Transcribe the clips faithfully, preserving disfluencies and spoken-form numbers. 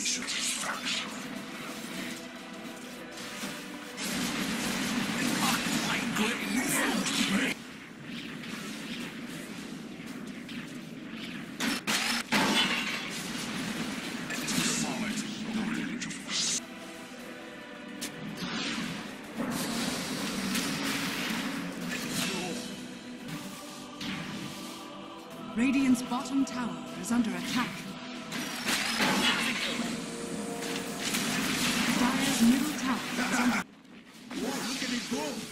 Radiant's bottom tower is under attack. Dire's middle tower is under... Whoa, look at it go!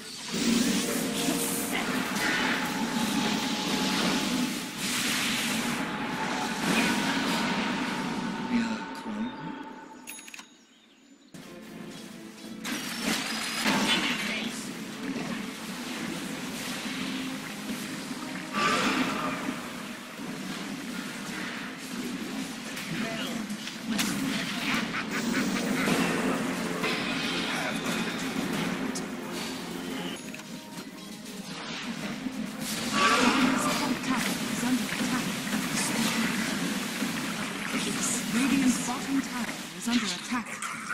Radiant's bottom tower is under attack.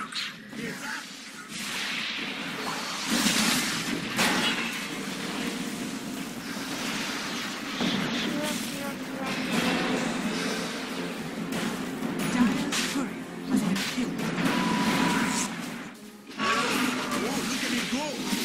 Dire's courier has been killed. Whoa, look at it go!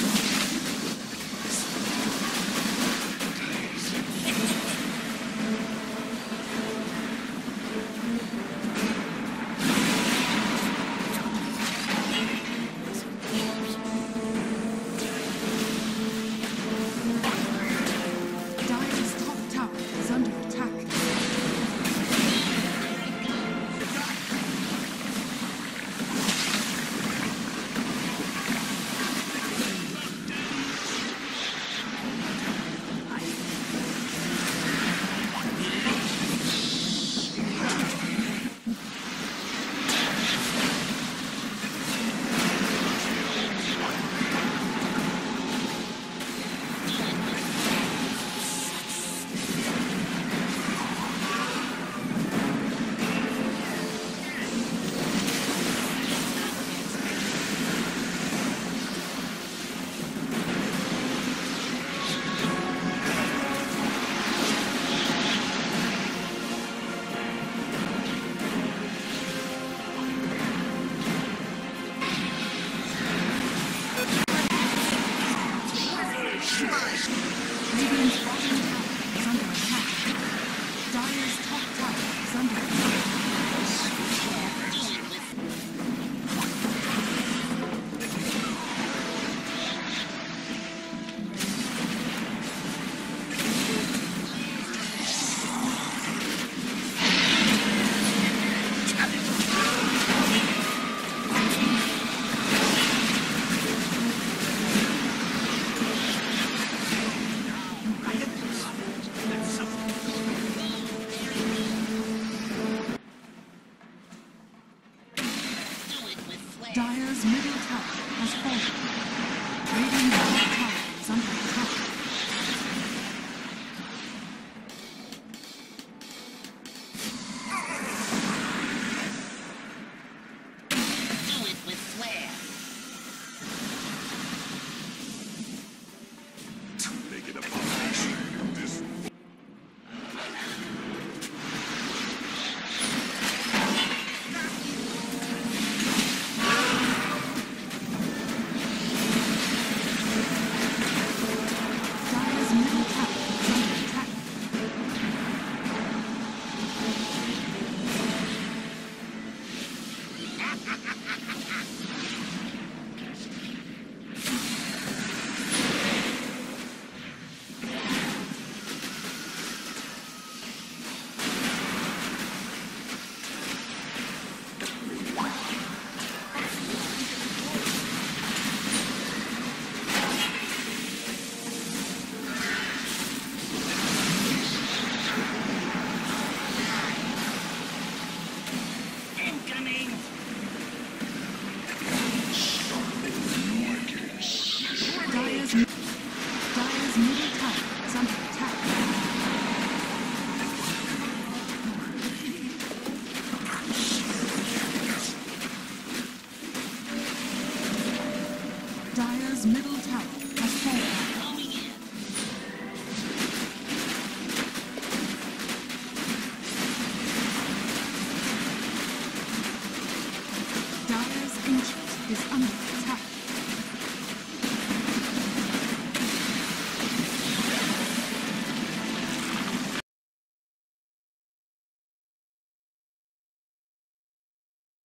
Radiant's bottom tower is under attack. Dire's top tower is under attack. Dire's middle tower has fallen. Radiant's top tower is under attack. Do it with flair. To make it a foundation. This destroyed.